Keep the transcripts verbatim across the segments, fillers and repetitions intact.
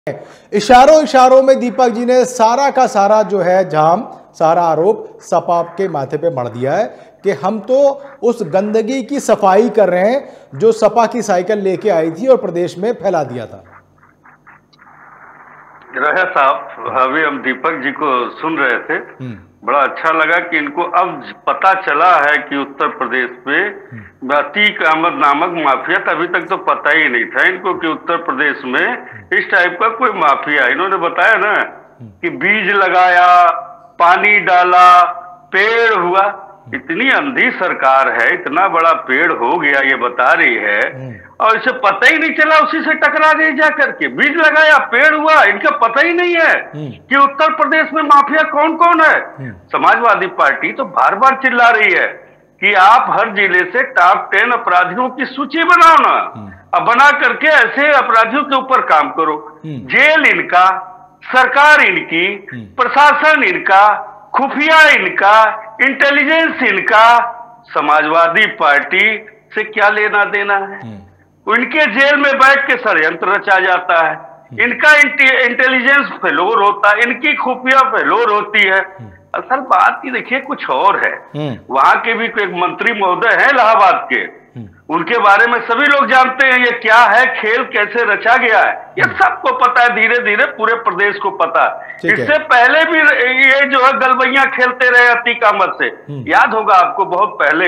इशारों इशारों में दीपक जी ने सारा का सारा जो है जाम, सारा आरोप सपा के माथे पे मढ़ दिया है कि हम तो उस गंदगी की सफाई कर रहे हैं जो सपा की साइकिल लेके आई थी और प्रदेश में फैला दिया था। रहे साहब, अभी हम दीपक जी को सुन रहे थे, बड़ा अच्छा लगा कि इनको अब पता चला है कि उत्तर प्रदेश में अतीक अहमद नामक माफिया, अभी तक तो पता ही नहीं था इनको कि उत्तर प्रदेश में इस टाइप का कोई माफिया। इन्होंने बताया ना कि बीज लगाया, पानी डाला, पेड़ हुआ। इतनी अंधी सरकार है, इतना बड़ा पेड़ हो गया ये बता रही है और इसे पता ही नहीं चला, उसी से टकरा गई जा करके। बीज लगाया, पेड़ हुआ, इनका पता ही नहीं है कि उत्तर प्रदेश में माफिया कौन कौन है। समाजवादी पार्टी तो बार बार चिल्ला रही है कि आप हर जिले से टॉप टेन अपराधियों की सूची बनाओ ना, अब बना करके ऐसे अपराधियों के ऊपर काम करो। जेल इनका, सरकार इनकी, प्रशासन इनका, खुफिया इनका, इंटेलिजेंस इनका। समाजवादी पार्टी से क्या लेना देना है? इनके जेल में बैठ के षड्यंत्र रचा जाता है, इनका इंटेलिजेंस फेलोर होता है, इनकी खुफिया फेलोर होती है। असल बात ही देखिए कुछ और है। वहां के भी एक मंत्री महोदय हैं इलाहाबाद के, उनके बारे में सभी लोग जानते हैं ये क्या है, खेल कैसे रचा गया है, ये सबको पता है। धीरे धीरे पूरे प्रदेश को पता है। इससे पहले भी ये जो है गलबैया खेलते रहे अतीक अहमद से। याद होगा आपको, बहुत पहले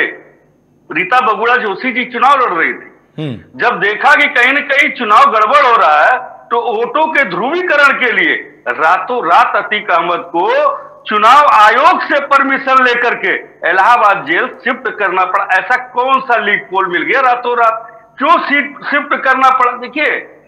रीता बगुड़ा जोशी जी चुनाव लड़ रही थी। जब देखा कि कहीं न कहीं चुनाव गड़बड़ हो रहा है तो वोटों के ध्रुवीकरण के लिए रातों रात अतीक अहमद को चुनाव आयोग से परमिशन लेकर के इलाहाबाद जेल शिफ्ट करना पड़ा। ऐसा कौन सा लीक पोल मिल गया रातों रात? क्यों शिफ्ट करना पड़ा? देखिए,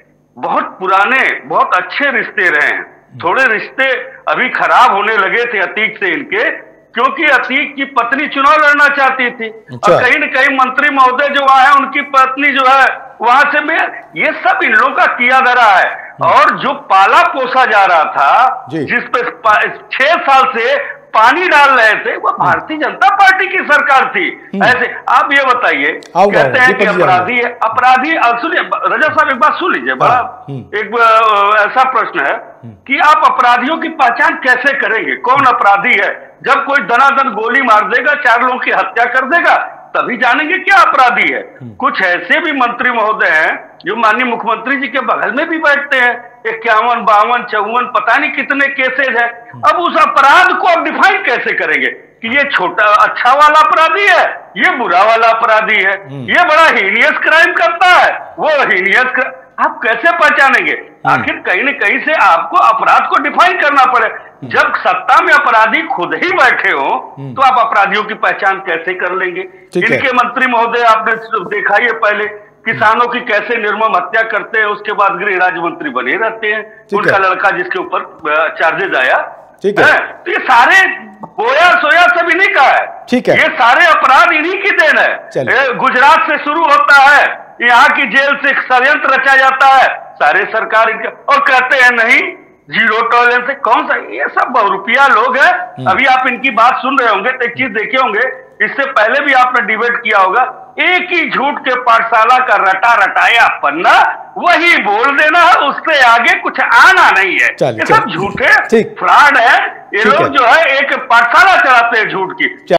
बहुत पुराने बहुत अच्छे रिश्ते रहे हैं, थोड़े रिश्ते अभी खराब होने लगे थे अतीक से इनके, क्योंकि अतीक की पत्नी चुनाव लड़ना चाहती थी। अच्छा। और कहीं न कहीं मंत्री महोदय जो वहां है उनकी पत्नी जो है वहां से मैं, ये सब इन लोगों का किया धरा है। और जो पाला पोसा जा रहा था, जिस पे छह साल से पानी डाल रहे थे, वो भारतीय जनता पार्टी की सरकार थी। ऐसे आप ये बताइए, कहते हैं कि अपराधी है, अपराधी। सुनिए रजा साहब, एक बात सुन लीजिए, बड़ा एक ऐसा प्रश्न है कि आप अपराधियों की पहचान कैसे करेंगे, कौन अपराधी है? जब कोई दनादन गोली मार देगा, चार लोगों की हत्या कर देगा, तभी जानेंगे क्या अपराधी है। कुछ ऐसे भी मंत्री महोदय हैं जो माननीय मुख्यमंत्री जी के बगल में भी बैठते हैं, इक्यावन बावन चौवन पता नहीं कितने केसेज है। अब उस अपराध को आप डिफाइन कैसे करेंगे कि ये छोटा अच्छा वाला अपराधी है, ये बुरा वाला अपराधी है, ये बड़ा हीनियस क्राइम करता है, वो हीनियस, आप कैसे पहचानेंगे? आखिर कहीं न कहीं से आपको अपराध को डिफाइन करना पड़े। जब सत्ता में अपराधी खुद ही बैठे हो तो आप अपराधियों की पहचान कैसे कर लेंगे? इनके मंत्री महोदय आपने देखा ही पहले किसानों की कैसे निर्मम हत्या करते हैं, उसके बाद गृह राज्य मंत्री बने रहते हैं, उनका लड़का जिसके ऊपर चार्जेज आया। ठीक है, तो ये सारे बोया सोया सब इन्हीं का है। ठीक है, ये सारे अपराध इन्हीं की देन है। गुजरात से शुरू होता है, यहाँ की जेल से षड्यंत्र रचा जाता है, सारे सरकार इनका, और कहते हैं नहीं जीरो टॉलरेंस है। कौन सा? ये सब बहुरुपया लोग हैं। अभी आप इनकी बात सुन रहे होंगे तो एक चीज देखे होंगे, इससे पहले भी आपने डिबेट किया होगा, एक ही झूठ के पाठशाला का रटा रटाया पन्ना वही बोल देना है, उससे आगे कुछ आना नहीं है। ये सब झूठे फ्रॉड है। ये लोग जो है एक पाठशाला चलाते हैं झूठ की।